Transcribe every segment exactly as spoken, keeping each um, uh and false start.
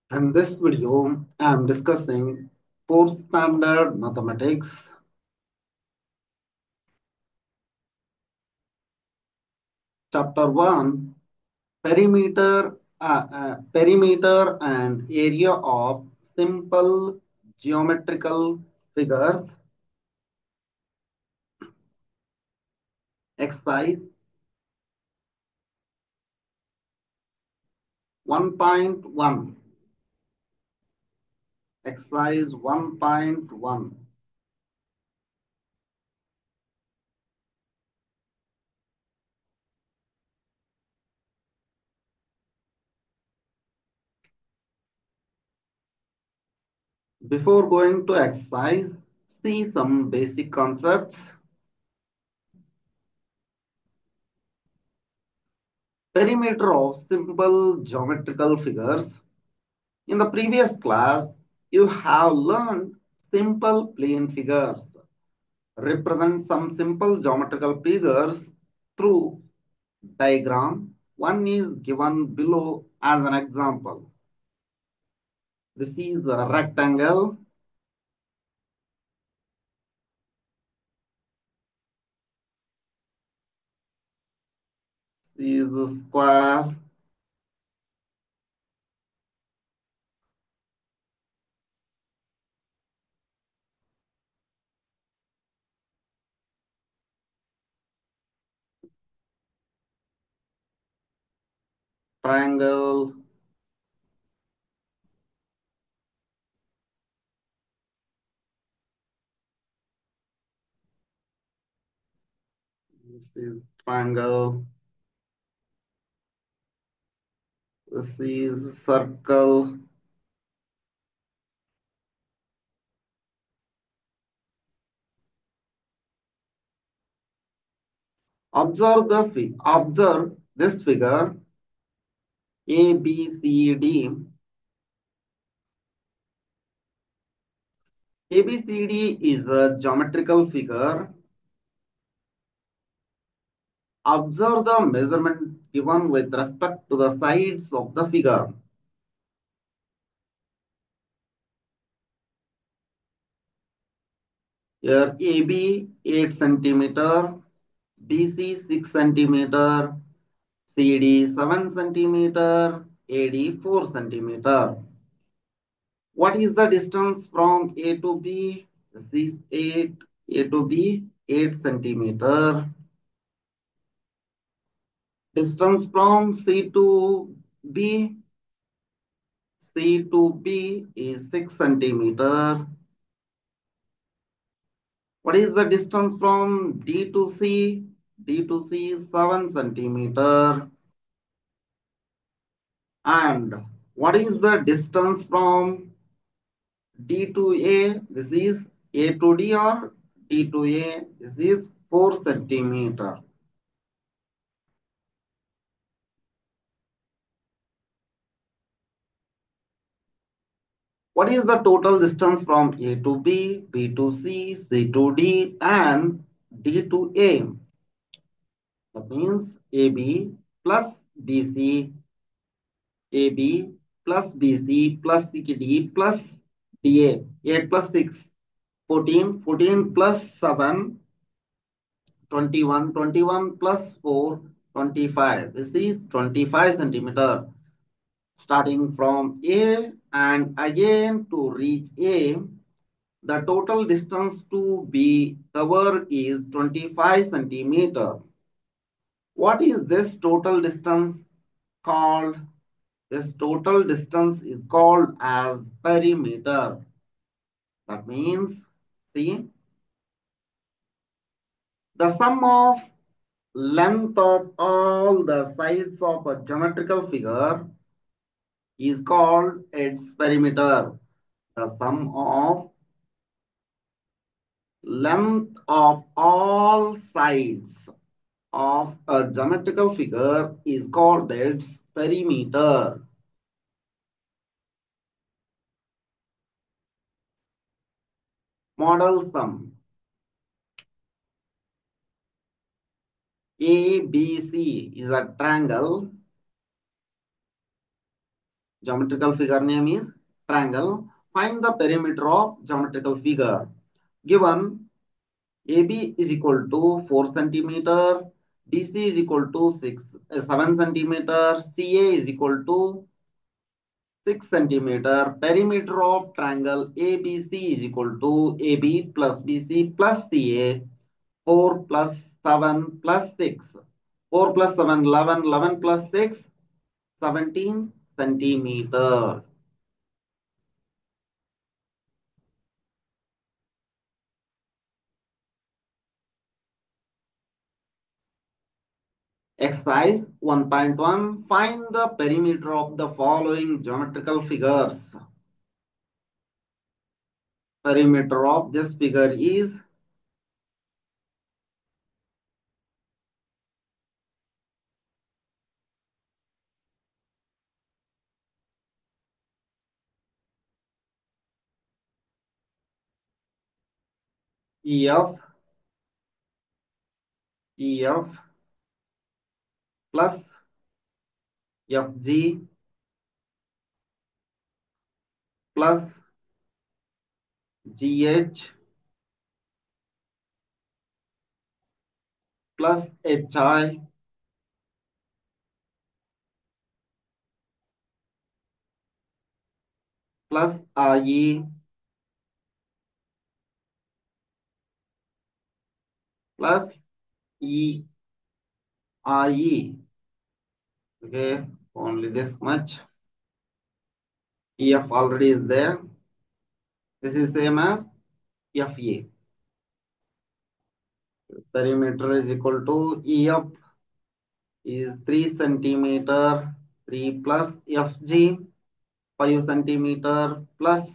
In this video, I am discussing fourth standard mathematics, chapter one, perimeter, uh, uh, perimeter and area of simple geometrical figures, exercise one point one, exercise one point one. Before going to exercise, see some basic concepts. Perimeter of simple geometrical figures. In the previous class, you have learned simple plane figures. Represent some simple geometrical figures through diagram. One is given below as an example. This is a rectangle. This is a square. Triangle. This is triangle. This is circle. Observe the observe this figure A, B, C, D. A B C D is a geometrical figure. Observe the measurement given with respect to the sides of the figure. Here A B eight centimeter, B C six centimeter, C D seven centimeter, A D four centimeter. What is the distance from A to B? This is eight, A to B, eight centimeter. Distance from C to B, C to B is six centimeter. What is the distance from D to C? D to C is seven centimeter. And what is the distance from D to A? This is A to D or D to A. This is four centimeter. What is the total distance from A to B, B to C, C to D, and D to A? That means A B plus B C, A B plus B C plus C D plus D A. eight plus six, fourteen, fourteen plus seven, twenty-one, twenty-one plus four, twenty-five. This is twenty-five centimeter. Starting from A and again to reach A, the total distance to be covered is twenty-five centimeter. What is this total distance called? This total distance is called as perimeter. That means, see, the sum of length of all the sides of a geometrical figure is called its perimeter. The sum of length of all sides of a geometrical figure is called its perimeter. Model sum. A B C is a triangle. Geometrical figure name is triangle. Find the perimeter of geometrical figure. Given A B is equal to four centimeter, B C is equal to six, uh, seven centimeter, C A is equal to six centimeter. Perimeter of triangle A B C is equal to A B plus B C plus C A. four plus seven plus six. four plus seven, eleven, eleven plus six, seventeen centimeter. Exercise one point one. Find the perimeter of the following geometrical figures. Perimeter of this figure is E F, E F plus F G plus G H plus H I plus I E plus E I E. Okay, only this much. E F already is there. This is same as F A. Perimeter is equal to E F is three centimeter, three plus F G, five centimeter plus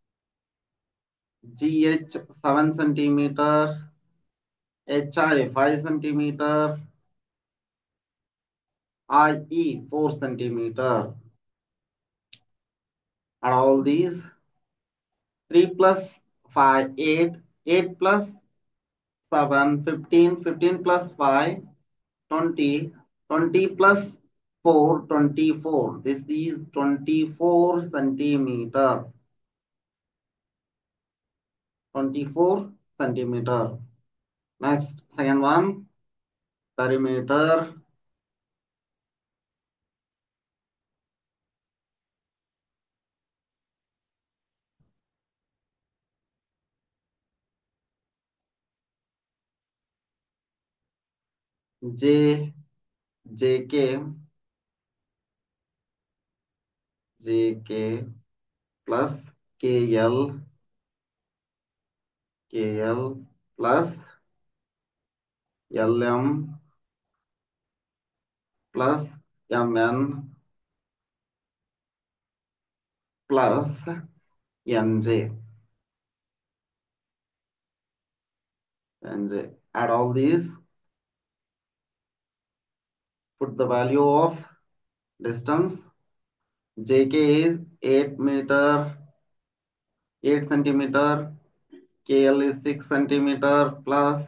G H seven centimeter, H I five centimeter, I E four centimeter. And all these three plus five, eight, eight plus seven, fifteen, fifteen plus five, twenty, twenty plus four, twenty-four. This is twenty-four centimeter. twenty-four centimeter. Next, second one, perimeter J, JK, JK plus KL, KL plus LM plus MN plus NJ. NJ. Add all these, put the value of distance. J K is eight meter, eight centimeter. K L is six centimeter plus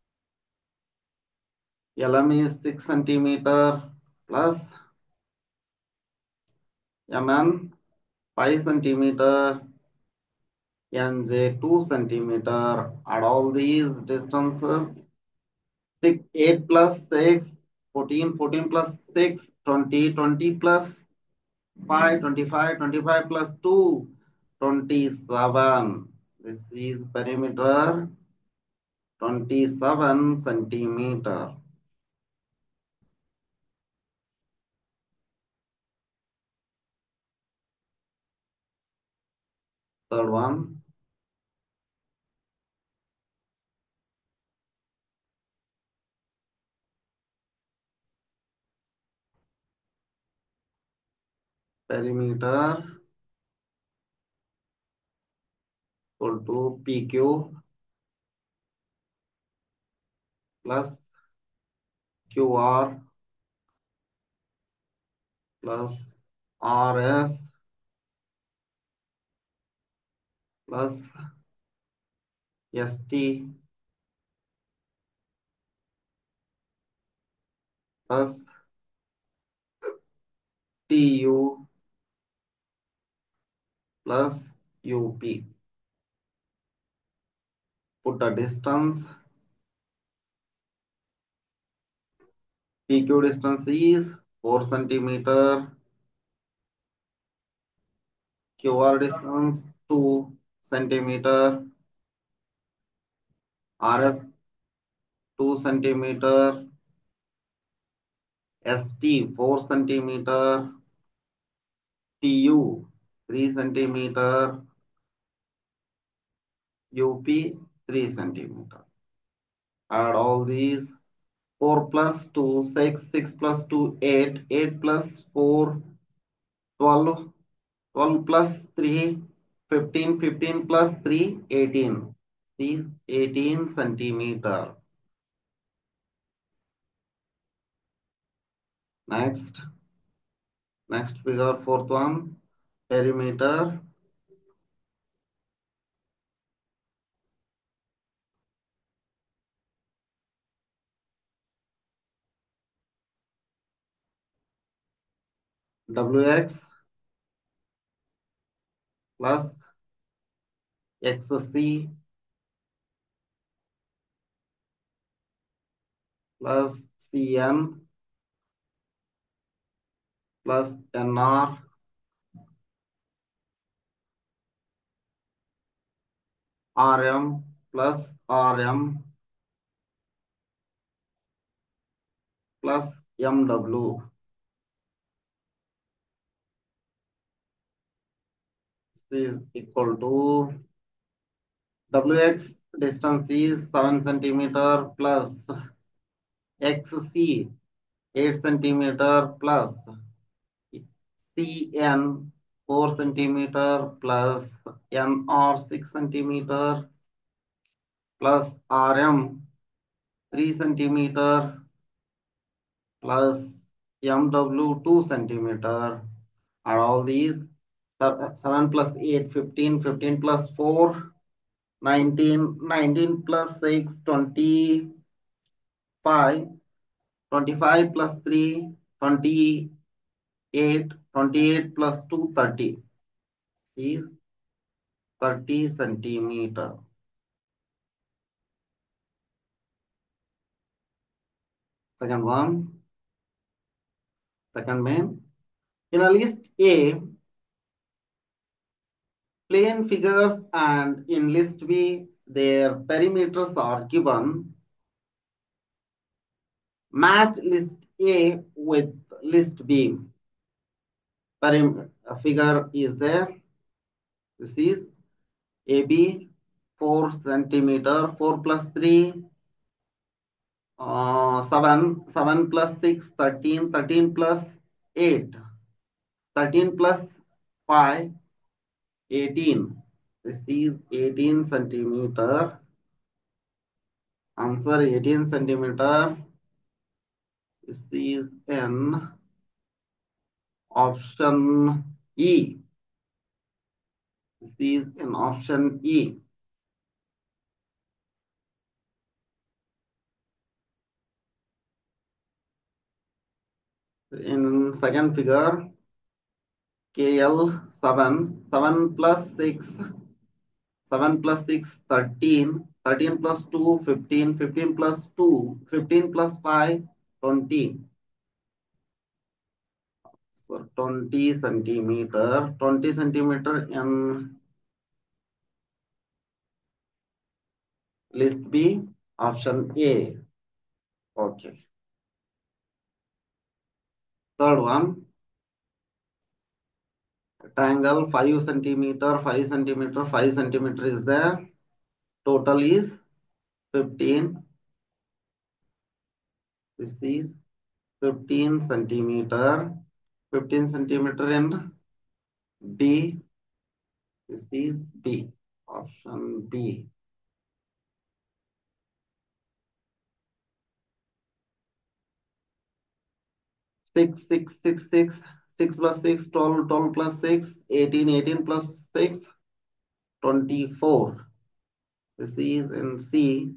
L M is six centimeter plus M N five centimeter, N J two centimeter. Add all these distances. six, eight plus six, fourteen, fourteen plus six, twenty, twenty plus five, twenty-five, twenty-five plus two, twenty-seven. This is perimeter twenty-seven centimeter. Third one, perimeter equal to P Q plus Q R plus R S plus S T plus T U plus U P. Put the distance. P Q distance is four centimeter. Q R distance two centimeter. R S two centimeter. S T four centimeter. T U three centimeter. U P three centimeter. Add all these. four plus two, six, six plus two, eight, eight plus four, twelve, twelve plus three, fifteen, fifteen plus three, eighteen. These eighteen centimeter. Next, next figure, fourth one, perimeter. W X plus X C plus C N plus N R R M plus R M plus M W is equal to W X distance is seven centimeter plus X C eight centimeter plus C N four centimeter plus N R six centimeter plus R M three centimeter plus M W two centimeter are all these seven plus eight, fifteen, fifteen plus four, nineteen, nineteen plus six, twenty-five, twenty-five plus three, twenty-eight, twenty-eight plus two, thirty is thirty centimeter. Second one, second main. In a list A, plane figures, and in list B, their perimeters are given. Match list A with list B. Perimeter figure is there. This is A B four centimeter, four plus three, uh, seven, seven plus six, thirteen, thirteen plus eight, thirteen plus five, eighteen. This is eighteen centimeter. Answer eighteen centimeter. This is in option E. This is in option E. In second figure, K L seven, seven plus six, seven plus six, thirteen, thirteen plus two, fifteen, fifteen plus two, fifteen plus five, twenty. So twenty centimeter, twenty centimeter in list B, option A. Okay. Third one, triangle five centimeter, five centimeter, five centimeter is there. Total is fifteen. This is fifteen centimeter. fifteen centimeter in B. This is B. Option B. Six, six, six, six, six plus six, twelve, twelve plus six, eighteen, eighteen plus six, twenty-four. This is in C,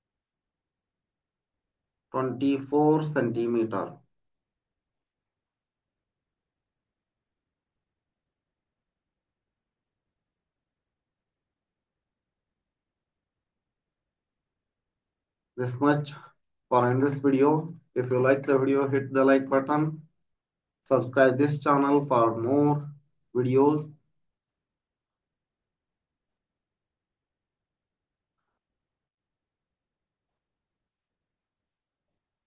twenty-four centimeter. This much for in this video. If you like the video, hit the like button. Subscribe this channel for more videos.